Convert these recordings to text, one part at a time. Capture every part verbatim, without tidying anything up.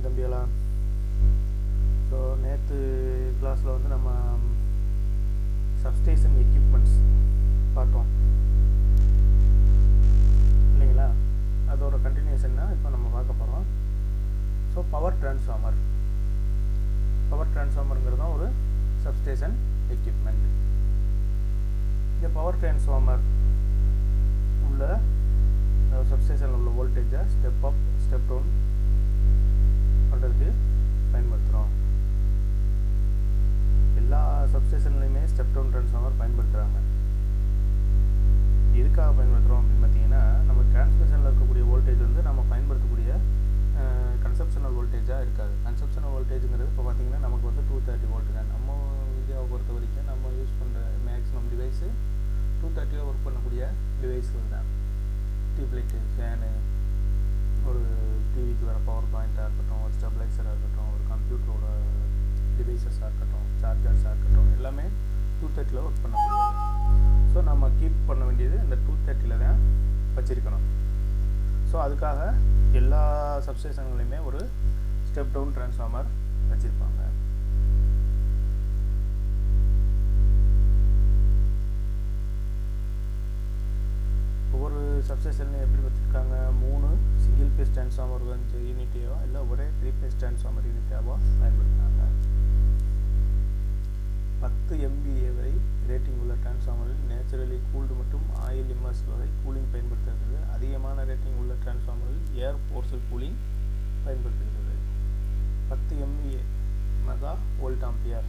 தம்பிகளா. ஸோ நேற்று கிளாஸில் வந்து நம்ம சப்ஸ்டேஷன் எக்யூப்மெண்ட்ஸ் பார்த்தோம் இல்லைங்களா? அதோட கண்டினியூஷன் தான் இப்போ நம்ம பார்க்க போகிறோம். ஸோ பவர் டிரான்ஸ்ஃபார்மர் பவர் டிரான்ஸ்ஃபார்மருங்கிறது தான் ஒரு சப்ஸ்டேஷன் எக்யூப்மெண்ட். இந்த பவர் டிரான்ஸ்ஃபார்மர் உள்ள சப்ஸ்டேஷனில் உள்ள வோல்டேஜை ஸ்டெப் அப் ஸ்டெப் டவுன் பண்ணுறதுக்கு பயன்படுத்துகிறோம். எல்லா சப்ஸ்டேஷன்லையுமே ஸ்டெப் டவுன் டிரான்ஸ்ஃபார்மர் பயன்படுத்துகிறாங்க. எதுக்காக பயன்படுத்துகிறோம் அப்படின்னு பார்த்தீங்கன்னா, நம்ம டிரான்ஸ்மிஷனில் இருக்கக்கூடிய வோல்டேஜ் வந்து நம்ம பயன்படுத்தக்கூடிய கன்சப்ஷனல் வோல்டேஜாக இருக்காது. கன்சப்ஷனல் வோல்டேஜுங்கிறது இப்போ பார்த்தீங்கன்னா நமக்கு வந்து டூ தேர்ட்டி வோல்ட் தான். நம்ம இந்தியாவை பொறுத்த வரைக்கும் நம்ம யூஸ் பண்ணுற மேக்ஸிமம் டிவைஸு டூ தேர்ட்டியில் ஒர்க் பண்ணக்கூடிய டிவைஸ்கள் தான். டியூப்லைட்டு, ஃபேனு, ஒரு டிவிக்கு வர பவர் பாயிண்ட்டாக இருக்கட்டும், ஒரு ஸ்டெபிளைசராக இருக்கட்டும், ஒரு கம்ப்யூட்டரோட டிவைசஸாக இருக்கட்டும், சார்ஜர்ஸாக இருக்கட்டும், எல்லாமே டூ தேர்ட்டியில் ஒர்க் பண்ணக்கூடியது. ஸோ நம்ம கீப் பண்ண வேண்டியது இந்த டூ தேர்ட்டியில் தான் வச்சுருக்கணும். ஸோ அதுக்காக எல்லா சப்ஸ்டேஷன்களையுமே ஒரு ஸ்டெப் டவுன் டிரான்ஸ்ஃபார்மர் வச்சுருப்பாங்க. ஒவ்வொரு சப்ஸ்டேஷன்லையும் எப்படி வச்சுருக்காங்க, மூணு சிங்கிள் பேஸ் டிரான்ஸ்ஃபார்மர் வந்து யூனிட்டியோ இல்லை ஒரே த்ரீ பேஸ் டிரான்ஸ்ஃபார்மர் யூனிட்டாவோ பயன்படுத்துகிறாங்க. பத்து எம்பிஏ வரை ரேட்டிங் உள்ள டிரான்ஸ்ஃபார்மரில் நேச்சுரலி கூல்டு மற்றும் ஆயில் இம்மர்ஸ் வகை கூலிங் பயன்படுத்துகிறது. அதிகமான ரேட்டிங் உள்ள டிரான்ஸ்ஃபார்மரில் ஏர் ஃபோர்ஸல் கூலிங் பயன்படுத்துகிறது. பத்து எம்பிஏ மெகா வோல்ட் ஆம்பியர்,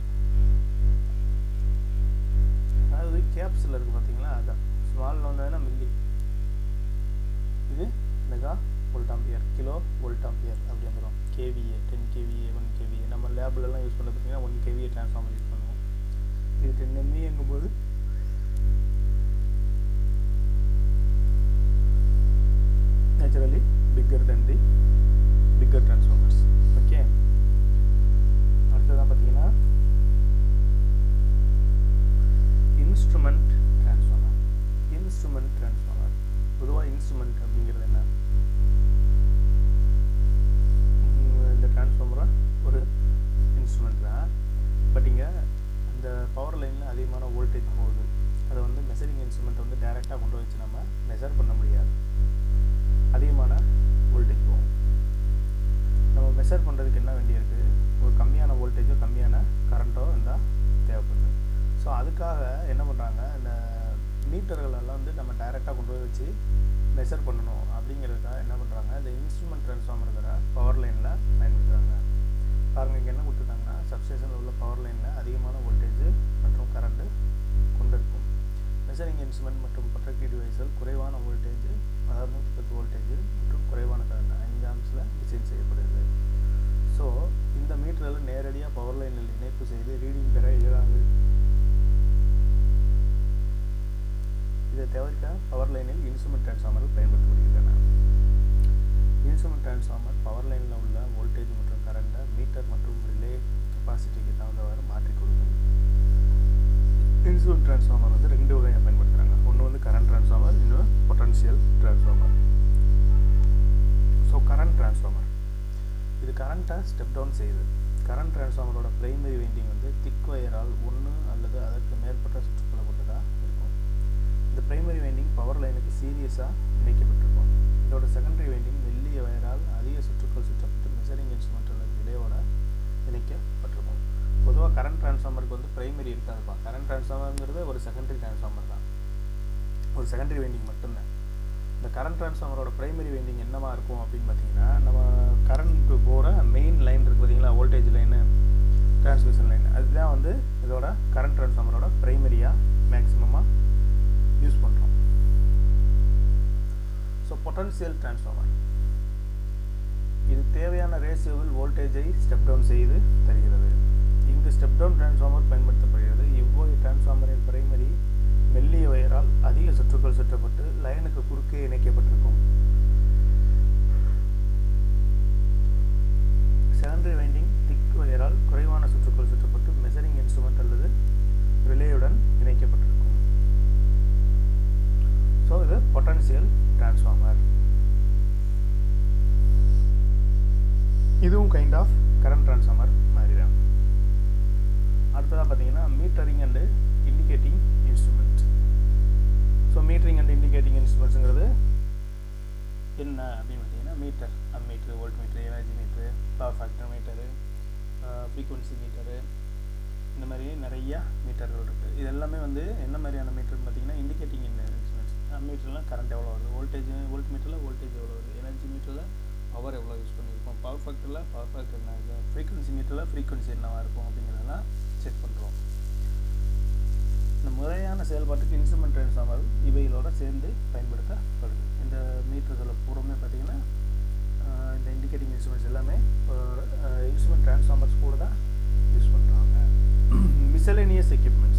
அதாவது கேப்ஸில் இருக்குது பார்த்தீங்களா, அதுதான் ஸ்மாலில் வந்ததுன்னா மில்லி, இது mega volt ampere, kilo volt ampere அப்படி வந்துடும். KVA, ten KVA, one KVA, நம்ம லேப்லலாம் யூஸ் பண்ண பார்த்தீங்கன்னா ஒன் கேவிஏ டிரான்ஸ்ஃபார்மர் யூஸ் பண்ணுவோம். இது டென் எம்ஏங்கும் போது naturally bigger than the bigger transformers. Okay, அடுத்ததான் பார்த்தீங்கன்னா இன்ஸ்ட்ருமெண்ட் டிரான்ஸ்ஃபார்மர். இன்ஸ்ட்ருமெண்ட் டிரான்ஸ்ஃபார்மர் பொதுவாக இன்ஸ்ட்ருமெண்ட் அப்படிங்கிறது என்ன, இந்த டிரான்ஸ்ஃபார்மரை ஒரு இன்ஸ்ட்ருமெண்ட் தான். பட் இங்கே இந்த பவர் லைனில் அதிகமான வோல்டேஜ் போகுது. அதை வந்து மெஷரிங் இன்ஸ்ட்ருமெண்ட் வந்து டைரெக்டாக கொண்டு வச்சு நம்ம மெஷர் பண்ண முடியாது. அதிகமான வோல்டேஜ் போகும். நம்ம மெஷர் பண்ணுறதுக்கு என்ன வேண்டியிருக்கு, ஒரு கம்மியான வோல்டேஜோ கம்மியான கரண்ட்டோ இருந்தால் தேவைப்படுது. ஸோ அதுக்காக என்ன பண்ணுறாங்க, இந்த மீட்டர்களெல்லாம் வந்து நம்ம டைரெக்டாக கொண்டு போய் வச்சு மெஷர் பண்ணணும் அப்படிங்கிறதுக்காக என்ன பண்ணுறாங்க, இந்த இன்ஸ்ட்ருமெண்ட் டிரான்ஸ்ஃபார்மருங்கிற பவர் லைனில் பயன்படுத்துகிறாங்க. பாருங்கள், இங்கே என்ன கொடுத்துருக்காங்கன்னா, சப்ஸ்டேஷனில் உள்ள பவர் லைனில் அதிகமான வோல்டேஜ் மற்றும் கரண்ட்டு கொண்டிருக்கும். மெஷரிங் இன்ஸ்ட்ருமெண்ட் மற்றும் ப்ரொடக்டிவ் டிவைஸ்கள் குறைவான வோல்டேஜ், அதாவது நூற்றி பத்து வோல்டேஜ் மற்றும் குறைவான கரண்ட் ஐந்து ஆம்ஸில் டிசைன் செய்யப்படுது. ஸோ இந்த மீட்டரில் நேரடியாக பவர் லைனில் இணைப்பு செய்து ரீடிங் பெற இயலாது. இதை தவிர்க்க பவர் லைனில் இன்ஸ்ட்ருமெண்ட் டிரான்ஸ்ஃபார்மர்கள் பயன்படுத்தப்படுகின்றன. இன்ஸ்ட்ருமெண்ட் டிரான்ஸ்ஃபார்மர் பவர் லைனில் உள்ள வோல்டேஜ் மற்றும் கரண்ட்டை மீட்டர் மற்றும் ரிலே கெப்பாசிட்டிக்கு தகுந்தவாறு மாற்றி கொடுக்கும். இன்ஸ்ட்ருமெண்ட் டிரான்ஸ்ஃபார்மர் வந்து ரெண்டு வகையாக பயன்படுத்துகிறாங்க. ஒன்று வந்து கரண்ட் டிரான்ஸ்ஃபார்மர், இன்னொரு potential transformer. So current transformer இது கரண்ட்டை ஸ்டெப் டவுன் செய்யுது. கரண்ட் டிரான்ஸ்ஃபார்மரோட பிரைமரி வைண்டிங் வந்து திக் வயரால் ஒன்று அல்லது அதற்கு மேற்பட்ட சுற்றுக்களை கொண்டதாக இருக்கும். இந்த பிரைமரி வைண்டிங் பவர் லைனுக்கு சீரியஸாக இணைக்கப்பட்டிருக்கும். இதோட செகண்டரி வைண்டிங் மெல்லிய வயரால் அதிக சுற்றுக்கள் சுற்றப்பட்டு மெஷரிங் இன்ஸ்ட்ருமெண்ட் அல்லது ரிலேவோட இணைக்கப்பட்டிருக்கும். பொதுவாக கரண்ட் டிரான்ஸ்ஃபார்மருக்கு வந்து பிரைமரி இருக்காதுப்பா. கரண்ட் டிரான்ஸ்ஃபார்மருங்கிறது ஒரு செகண்டரி டிரான்ஸ்ஃபார்மர் தான், ஒரு செகண்டரி வைண்டிங் மட்டும்தான். இந்த கரண்ட் டிரான்ஸ்ஃபார்மரோட பிரைமரி வைண்டிங் என்னவா இருக்கும் அப்படின்னு பார்த்தீங்கன்னா, நம்ம கரண்ட் போகிற மெயின் லைன் இருக்குது பார்த்தீங்களா, வோல்டேஜ் லைனு, டிரான்ஸ்மிஷன் லைன், அதுதான் வந்து இதோட கரண்ட் டிரான்ஸ்ஃபார்மரோட பிரைமரியாக மேக்ஸிமமாக யூஸ் பண்ணுறோம். ஸோ பொட்டன்ஷியல் டிரான்ஸ்ஃபார்மர் இது தேவையான ரேஷியோவில் வோல்டேஜை ஸ்டெப் டவுன் செய்து தருகிறது. இங்கு ஸ்டெப் டவுன் டிரான்ஸ்ஃபார்மர் பயன்படுத்தப்படுகிறது. இவ்வகை டிரான்ஸ்ஃபார்மரின் பிரைமரி மெல்லிய வயரால் அதிக சுற்றுக்கள் சுற்றப்பட்டு லைனுக்கு குறுக்கே இணைக்கப்பட்டிருக்கும். செகண்டரி வைண்டிங் திக் வயரால் குறைவான சுற்றுக்கள் சுற்றப்பட்டு மெஷரிங் இன்ஸ்ட்ருமெண்ட் அல்லது ரிலேயுடன் இணைக்கப்பட்டிருக்கும். ஸோ இது பொட்டன்ஷியல் டிரான்ஸ்ஃபார்மர். இதுவும் கைண்ட் ஆஃப் கரண்ட் ட்ரான்ஸ்ஃபார்மர் மாதிரி தான். அடுத்ததாக பார்த்தீங்கன்னா metering and indicating instrument. So metering and indicating இன்ஸ்ட்ருமெண்ட்ஸுங்கிறது என்ன அப்படின்னு பார்த்தீங்கன்னா meter, ammeter, voltmeter, energy meter, power factor meter, frequency meter, இந்த மாதிரி நிறையா மீட்டர்கள் இருக்குது. இது எல்லாமே வந்து என்ன மாதிரியான மீட்டர்னு பார்த்தீங்கன்னா இண்டிகேட்டிங் இன்ஸ்ட்ருமெண்ட்ஸ். அம்மீட்டர்லாம் கரண்ட் எவ்வளோ வருது, வோல்டேஜ் வோல்ட் மீட்டரில் வோல்டேஜ் எவ்வளோ வருது, எனர்ஜி மீட்டரில் பவர் எவ்வளோ யூஸ் பண்ணியிருக்கோம், பவர் ஃபேக்டரில் பவர் ஃபேக்டர் என்ன இருக்குது, ஃப்ரீக்வன்சி மீட்டரில் ஃப்ரீக்வன்சி என்னவாக இருக்கும் அப்படிங்கிறதெல்லாம் செக் பண்ணுறோம். இந்த முறையான செயல்பாட்டுக்கு இன்ஸ்ட்ருமெண்ட் ட்ரான்ஸ்ஃபார்மர் இவைகளோட சேர்ந்து பயன்படுத்தப்படுது. இந்த மீட்டர்களை பூராமே பார்த்திங்கன்னா இந்த இண்டிகேட்டிங் இன்ஸ்ட்ருமெண்ட்ஸ் எல்லாமே இன்ஸ்ட்ருமெண்ட் ட்ரான்ஸ்ஃபார்மர்ஸ் கூட தான் யூஸ் பண்ணுறாங்க. Miscellaneous equipments.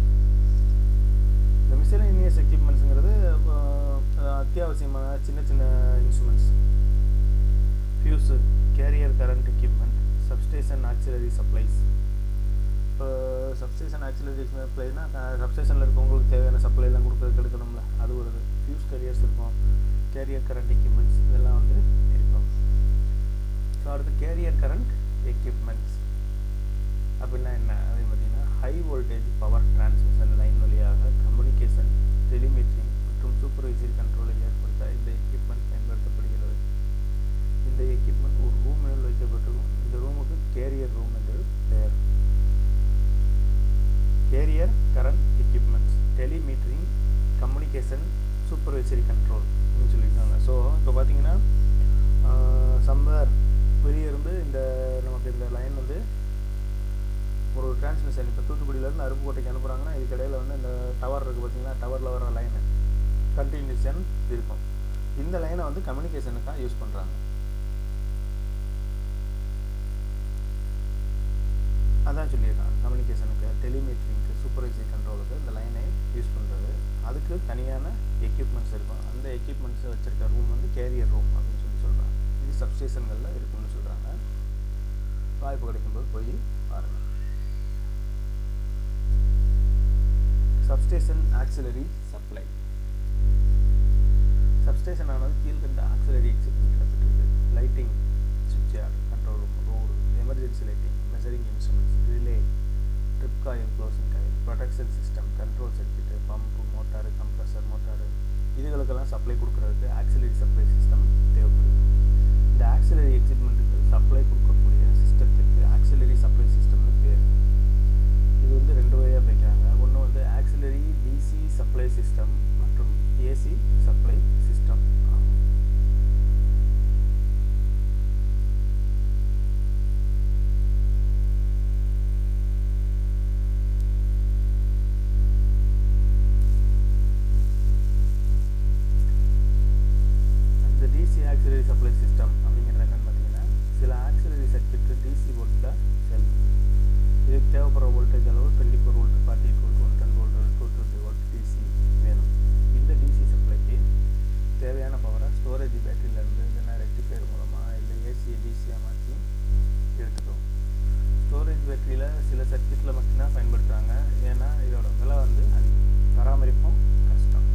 இந்த மிசலேனியஸ் எக்யூப்மெண்ட்ஸுங்கிறது அத்தியாவசியமான சின்ன சின்ன instruments. Fuse, carrier current equipment, substation auxiliary supplies. இப்போ சப்ஸ்டேஷன் ஆக்சிலரி சப்ளைனா சப்ஸ்டேஷனில் இருக்கவங்களுக்கு தேவையான சப்ளைலாம் கொடுக்குறதுக்கு எடுக்கணும்ல, அது ஒரு ஃபியூஸ் கேரியர்ஸ் இருக்கும், கேரியர் கரண்ட் எக்யூப்மெண்ட்ஸ் இதெல்லாம் வந்து இருக்கும். ஸோ அடுத்து கேரியர் கரண்ட் எக்யூப்மெண்ட்ஸ் அப்படின்னா என்ன அப்படின்னு பார்த்தீங்கன்னா high voltage power transmission line வழியாக கம்யூனிகேஷன், டெலிமீட்டரிங் மற்றும் சூப்பர்வைசரி கண்ட்ரோலை ஏற்படுத்த இந்த எக்யூப்மெண்ட் பயன்படுத்தப்படுகிறது. இந்த எக்யூப்மெண்ட் ஒரு ரூமில் வைக்கப்பட்டிருக்கும். இந்த ரூமுக்கு கேரியர் ரூம் என்று பெயர். Carrier current equipments, telemetering, communication, supervisory control அப்படின்னு சொல்லியிருக்காங்க. ஸோ இப்போ பார்த்தீங்கன்னா சம்பர் வெளியே இருந்து இந்த நமக்கு இந்த லைன் வந்து ஒரு டிரான்ஸ்மிஷன் இப்போ தூத்துக்குடியிலேருந்து அருப்புக்கோட்டைக்கு அனுப்புகிறாங்கன்னா இதுக்கு இடையில் வந்து இந்த டவர் இருக்குது பார்த்தீங்கன்னா, டவரில் வர லைனு கண்டினியூஷன் இருக்கும். இந்த லைனை வந்து கம்யூனிகேஷனுக்காக யூஸ் பண்ணுறாங்க. அதான் சொல்லியிருக்காங்க, கம்யூனிகேஷனுக்கு, டெலிமீட்டரிங்க்கு, சூப்பர்வைசரி கண்ட்ரோலுக்கு இந்த லைனை யூஸ் பண்ணுறது. அதுக்கு தனியான எக்யூப்மெண்ட்ஸ் இருக்கும். அந்த எக்யூப்மெண்ட்ஸை வச்சுருக்க ரூம் வந்து கேரியர் ரூம் அப்படின்னு சொல்லி சொல்கிறாங்க. இது சப்ஸ்டேஷன்களில் இருக்குன்னு சொல்கிறாங்க. வாய்ப்பு கிடைக்கும்போது போய் பாருங்கள். Substation auxiliary supply. சப்ஸ்டேஷன் ஆனது கீழ்கண்ட ஆக்சிலரி எக்யூப்மெண்ட்டில் பெற்றிருக்கு. Lighting, switchyard, control room, road, emergency lighting, measuring instruments, relay, trip coil, closing coil, protection system, control circuit, pump, motor, compressor, motor இதுகளுக்கெல்லாம் சப்ளை கொடுக்குறதுக்கு ஆக்சிலரி சப்ளை சிஸ்டம் தேவைப்படுது. இந்த auxiliary எக்யூப்மெண்ட்டுக்கு supply கொடுக்கக்கூடிய சிஸ்டத்துக்கு auxiliary supply சிஸ்டம்னு பேர். இது வந்து ரெண்டு வகையாக பிரிக்கிறாங்க. ஒன்று வந்து ஆக்சிலரி டிசி சப்ளை சிஸ்டம் மற்றும் ஏசி சப்ளை சிஸ்டம் ஆகும். அந்த டிசி ஆக்சிலரி சப்ளை சிஸ்டம் அப்படிங்கிறது என்னென்னு பார்த்தீங்கன்னா சில ஆக்சிலரி சர்க்யூட்டு டிசி வோல்ட்டில் செயல்படுது. இதுக்கு தேவைப்படுற வோல்டேஜ் அளவு twenty four volt, forty eight volt, one ten volt, two twenty volt DC வேணும். இந்த டிசி சப்ளைக்கு தேவையான பவரை ஸ்டோரேஜ் பேட்டரியிலேருந்து இல்லைன்னா ரெக்டிஃபையர் மூலமாக இல்லை ஏசி டிசியாக மாற்றி எடுத்துக்கும். ஸ்டோரேஜ் பேட்டரியில் சில சர்க்யூட்டில் மட்டும்தான் பயன்படுத்துகிறாங்க. ஏன்னா இதோட விலை வந்து அதிகம், பராமரிப்பும் கஷ்டம்.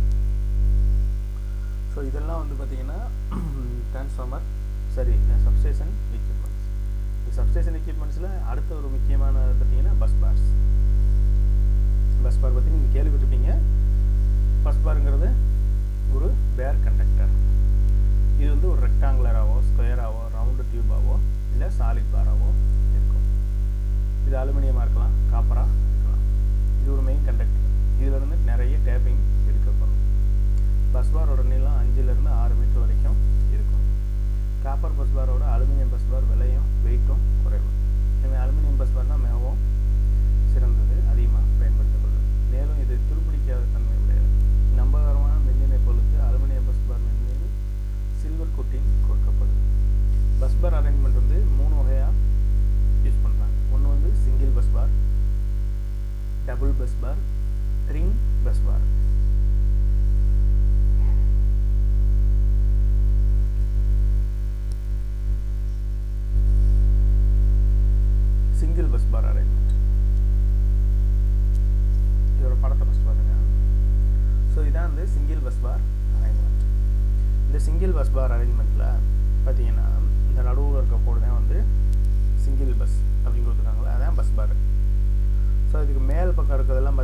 ஸோ இதெல்லாம் வந்து பார்த்திங்கன்னா டிரான்ஸ்ஃபார்மர் சரி சப்ஸ்டேஷன் எக்யூப்மெண்ட்ஸ். இந்த சப்ஸ்டேஷன் எக்யூப்மெண்ட்ஸில் அடுத்த ஒரு முக்கியமான பார்த்தீங்கன்னா பஸ் பார்ஸ். பஸ் பார் பற்றி நீங்கள் கேள்விப்பட்டிருப்பீங்க. பஸ் பாருங்கிறது ஒரு பேர் கண்டக்டர். இது வந்து ஒரு ரெக்டாங்குலராகவோ, ஸ்கொயராகவோ, ரவுண்டு டியூபாகவோ இல்லை சாலிட் பாராகவோ இருக்கும். இது அலுமினியமாக இருக்கலாம், காப்பராக இருக்கலாம். இது ஒரு மெயின் கண்டக்டர். இதிலிருந்து நிறைய டேப்பிங் எடுக்கப்படும். பஸ் பாரோட நீளம் அஞ்சுலேருந்து ஆறு மீட்டர் வரைக்கும் இருக்கும். காப்பர் பஸ் பாரோட அலுமினியம் பஸ் பார் விலையும் வெயிட்டும் குறைவு. எனவே அலுமினியம் பஸ் பார்னால் மிகவும் சிறந்தது, அதிகமாக பயன்படுத்தப்படுது. மேலும் இது துருப்பிடிக்காத தன்மை உடையது. நம்பகரமான மின்னிணைப்புகளுக்கு அலுமினியம் பஸ் பார் மீது சில்வர் கோட்டிங் கொடுக்கப்படுது. பஸ் பார் அரேஞ்ச்மெண்ட் வந்து மூணு வகையாக யூஸ் பண்ணுறாங்க. ஒன்று வந்து single bus bar, double bus bar, ring bus bar. Single bus bar arrangement இதோட படத்தை ஃபஸ்ட் பாருங்க. ஸோ இதான் வந்து சிங்கிள் பஸ் பார் அரேஞ்ச்மெண்ட். இந்த சிங்கிள் பஸ் பார் அரேஞ்ச்மெண்ட்டில் பார்த்தீங்கன்னா இந்த நடுவில் இருக்க கோடு தான் வந்து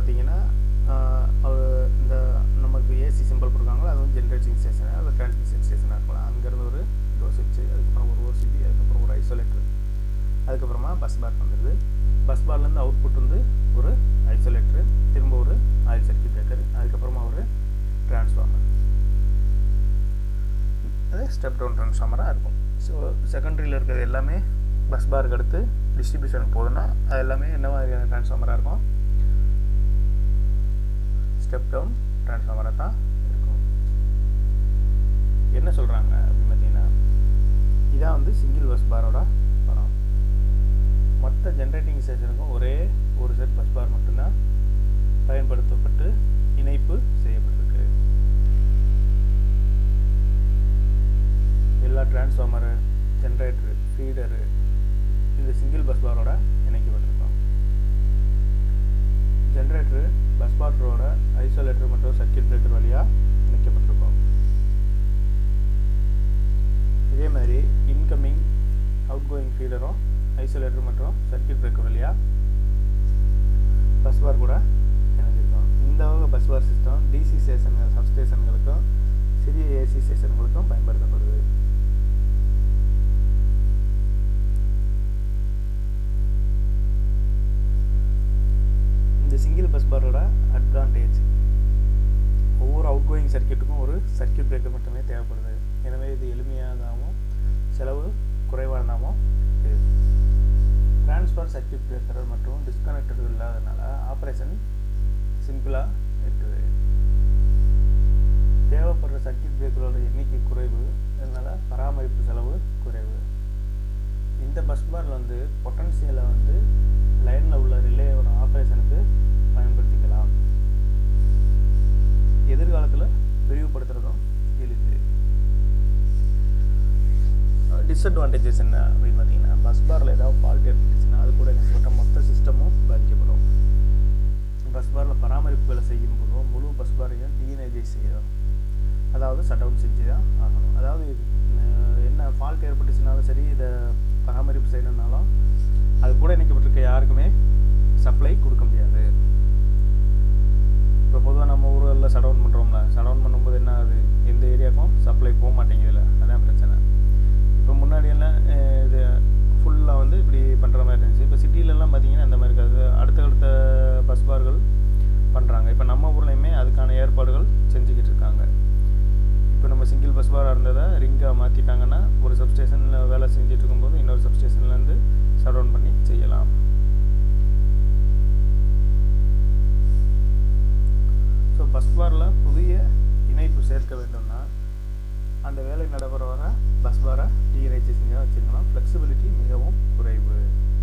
பார்த்தீங்கன்னா இந்த நமக்கு ஏசி சிம்பிள் கொடுக்காங்களோ அது வந்து ஜென்ரேட்டிங் ஸ்டேஷன் அது டிரான்ஸ்மிஷன் ஸ்டேஷனாக இருக்கலாம். அங்கேருந்து ஒரு டோர் சுவிட்சு, அதுக்கப்புறம் ஒரு ஓசிபி, அதுக்கப்புறம் ஒரு ஐசோலேட்டர், அதுக்கப்புறமா பஸ் பார் வந்துடுது. பஸ் பார்லேருந்து அவுட்புட் வந்து ஒரு ஐசோலேட்டரு, திரும்ப ஒரு ஆயில் சர்க்கியூட் பிரேக்கர், அதுக்கப்புறமா ஒரு டிரான்ஸ்ஃபார்மர். அது ஸ்டெப் டவுன் டிரான்ஸ்ஃபார்மராக இருக்கும். ஸோ செகண்டரியில் இருக்கிறது எல்லாமே பஸ் பாருக்கு அடுத்து டிஸ்ட்ரிபியூஷனுக்கு போகுதுன்னா அது எல்லாமே என்ன மாதிரியான டிரான்ஸ்ஃபார்மராக இருக்கும்? ஸ்டெப் டவுன் டிரான்ஸ்ஃபார்மராக தான் இருக்கும். என்ன சொல்கிறாங்க அப்படின்னு பார்த்தீங்கன்னா, இதான் வந்து சிங்கிள் பஸ் பாரோட படம். மொத்த ஜென்ரேட்டிங் ஸ்டேஷனுக்கும் ஒரே ஒரு செட் பஸ் பார் மட்டும்தான் பயன்படுத்தப்பட்டு இணைப்பு செய்யப்பட்டிருக்கு. எல்லா டிரான்ஸ்ஃபார்மரு, ஜென்ரேட்டரு, ஃபீடரு இந்த சிங்கிள் பஸ் பாரோட இணைக்கப்பட்டிருக்கும். ஜென்ரேட்டரு பஸ் பாரோட ஐசோலேட்டர் மற்றும் சர்க்கியூட் பிரேக்கர் வழியாக இணைக்கப்பட்டிருக்கும். இதே மாதிரி இன்கமிங் அவுட் கோயிங் ஃபீடரும் ஐசோலேட்டர் மற்றும் சர்க்கியூட் பிரேக்கர் வழியாக பஸ் பார் கூட இணைஞ்சிருக்கும். இந்த வகை பஸ் பார் சிஸ்டம் டிசி ஸ்டேஷன்கள், சப்ஸ்டேஷன்களுக்கும் சிறிய ஏசி ஸ்டேஷன்களுக்கும் பயன்படுத்தப்படுது. இந்த சிங்கிள் பஸ் பாரோட அட்வான்டேஜ், ஒவ்வொரு அவுட் கோயிங் சர்க்கியூட்டுக்கும் ஒரு சர்க்கியூட் பிரேக்கர் மட்டுமே தேவைப்படுது. எனவே இது எளிமையாகவும் செலவு குறைவானதாகவும் இருக்குது. ட்ரான்ஸ்ஃபர் சர்க்கியூட் பிரேக்கர் மற்றும் டிஸ்கனெக்டர்கள் இல்லாததுனால ஆப்ரேஷன் சிம்பிளாக இருக்குது. தேவைப்படுற சர்க்கியூட் பிரேக்கரோட எண்ணிக்கை குறைவு, அதனால் பராமரிப்பு செலவு குறைவு. இந்த பஸ் பாரில் வந்து பொட்டன்சியலை வந்து லைனில் உள்ள ரிலேயோட ஆப்ரேஷனுக்கு பயன்படுத்திக்கலாம். எதிர்காலத்தில் விரிவுபடுத்துறதும் எளிது. டிஸ்அட்வான்டேஜஸ் என்ன அப்படின்னு பார்த்தீங்கன்னா, பஸ் பாரில் ஏதாவது ஃபால்ட் ஏற்பட்டுச்சுன்னா அது கூட எங்கள்கிட்ட மொத்த சிஸ்டமும் பாதிக்கப்படும். பஸ் பாரில் பராமரிப்பு வேலை செய்யும் போதும் முழு பஸ் பாரையும் டீஎனர்ஜைஸ் செய்யணும், அதாவது ஷட் டவுன் செஞ்சு தான் ஆகணும். அதாவது என்ன ஃபால்ட் ஏற்பட்டுச்சுனாலும் சரி, இதை பராமரிப்பு செய்யணுன்னாலும் அது கூட இணைக்கப்பட்டிருக்க யாருக்குமே சப்ளை கொடுக்க முடியாது. இப்போ பொதுவாக நம்ம ஊரில் ஷட் டவுன் பண்ணுறோம்ல, ஷட் டவுன் பண்ணும்போது என்ன ஆகுது, எந்த ஏரியாவுக்கும் சப்ளை போக மாட்டேங்குதுல்ல, அதான் பிரச்சனை. இப்போ முன்னாடியெல்லாம் இது ஃபுல்லாக வந்து இப்படி பண்ணுற மாதிரி இருந்துச்சு. இப்போ சிட்டிலெலாம் பார்த்திங்கன்னா அந்த மாதிரி இருக்காது, அடுத்தடுத்த பஸ் பார்கள் பண்ணுறாங்க. இப்போ நம்ம ஊர்லேயுமே அதுக்கான ஏற்பாடுகள் செஞ்சுக்கிட்டு இருக்காங்க. இப்போ நம்ம சிங்கிள் பஸ் பாராக இருந்ததை ரிங்காக மாற்றிட்டாங்கன்னா ஒரு சப்ஸ்டேஷனில் வேலை செஞ்சுட்டு இருக்கும்போது இன்னொரு சப்ஸ்டேஷன்லேருந்து ஷட் டவுன் பண்ணி செய்யலாம். ஸோ பஸ் பாரில் புதிய இணைப்பு சேர்க்க வேண்டும்னா அந்த வேலை நடைபெற வர பஸ் பாரை டீஎனர்ஜைசிங்காக வச்சுருக்கலாம். ஃப்ளெக்சிபிலிட்டி மிகவும் குறைவு.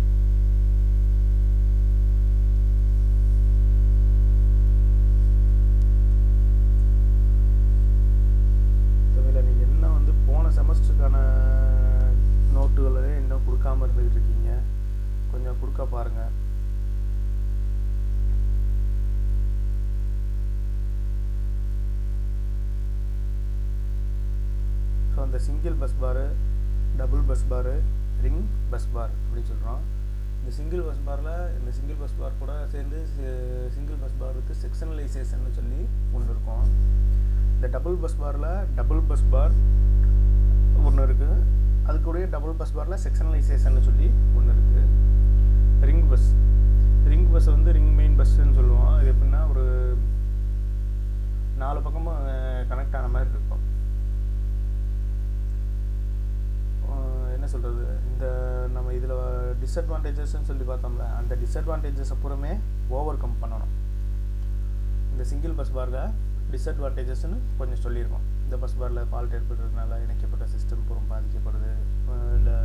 தமிழில் நீங்கள் என்ன வந்து போன செமஸ்டருக்கான நோட்டுகளே இன்னும் கொடுக்காமல் இருந்துக்கிட்டு இருக்கீங்க, கொஞ்சம் கொடுக்க பாருங்கள். ஸோ அந்த single bus bar, double bus bar, ring bus bar அப்படின்னு சொல்கிறோம். இந்த சிங்கிள் பஸ் பாரில் இந்த சிங்கிள் பஸ் பார் கூட சேர்ந்து சிங்கிள் பஸ் பாருக்கு செக்ஷனலைசேஷன் சொல்லி ஒன்று இருக்கும். இந்த டபுள் பஸ் பாரில் டபுள் பஸ் பார் ஒன்று இருக்குது, அதுக்குடைய டபுள் பஸ் பாரில் செக்ஷனலைசேஷன் சொல்லி ஒன்று இருக்குது. ரிங் பஸ் ரிங் பஸ் வந்து ரிங் மெயின் பஸ்ஸுன்னு சொல்லுவோம். இது எப்படின்னா ஒரு நாலு பக்கமும் கனெக்ட் ஆன மாதிரி இருக்கும். என்ன சொல்கிறது, இந்த நம்ம இதில் டிஸ்அட்வான்டேஜஸ்ன்னு சொல்லி பார்த்தோம்ல, அந்த டிஸ்அட்வான்டேஜஸ் அப்புறமே ஓவர் கம் பண்ணணும். இந்த சிங்கிள் பஸ் பாரில் டிஸ்அட்வான்டேஜஸ்ன்னு கொஞ்சம் சொல்லியிருக்கோம். இந்த பஸ் பாரில் ஃபால்ட் ஏற்படுறதுனால இணைக்கப்பட்ட சிஸ்டம் பூரம் பாதிக்கப்படுது, இல்லை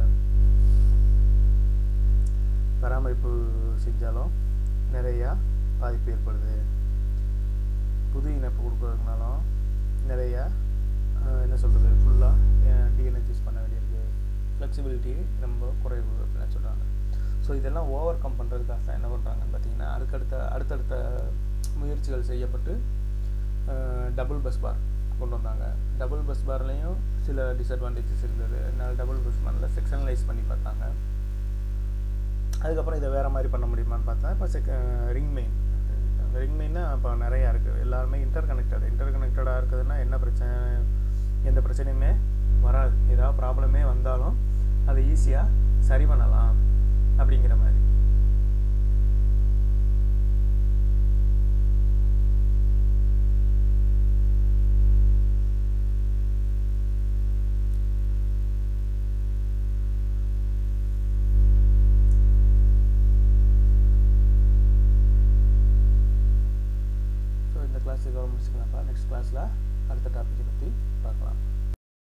பராமரிப்பு செஞ்சாலும் நிறையா பாதிப்பு ஏற்படுது. புது இணைப்பு கொடுக்குறதுனாலும் நிறையா என்ன சொல்கிறது ஃபுல்லாக டீஎனர்ஜைஸ் பண்ண வேண்டியிருக்கு. ஃப்ளெக்சிபிலிட்டி ரொம்ப குறைவு அப்படின்னு சொல்கிறாங்க. ஸோ இதெல்லாம் ஓவர் கம் பண்ணுறதுக்காக தான் என்ன பண்ணுறாங்கன்னு பார்த்தீங்கன்னா, அதுக்கடுத்த அடுத்தடுத்த முயற்சிகள் செய்யப்பட்டு டபுள் பஸ் பார் கொண்டு வந்தாங்க. டபுள் பஸ் பார்லேயும் சில டிஸ்அட்வான்டேஜஸ் இருந்தது. அதனால் டபுள் பஸ் பாரில் செக்ஷனலைஸ் பண்ணி பார்த்தாங்க. அதுக்கப்புறம் இதை வேறு மாதிரி பண்ண முடியுமான்னு பார்த்தா இப்போ செக் ரிங் மெயின் ரிங் மெயின்னா இப்போ நிறையா இருக்குது, எல்லாருமே இன்டர் கனெக்டட் இன்டர் கனெக்டடாக இருக்குதுன்னா என்ன பிரச்சனை, எந்த பிரச்சனையுமே வராது. ஏதாவது ப்ராப்ளமே வந்தாலும் அதை ஈஸியாக சரி பண்ணலாம் அப்படிங்கிற மாதிரி.